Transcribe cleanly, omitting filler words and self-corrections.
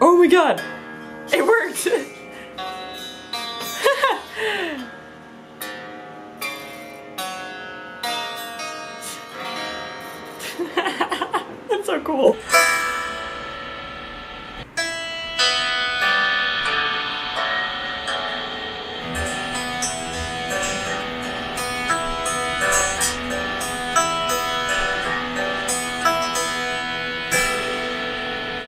Oh my god! It worked! That's so cool.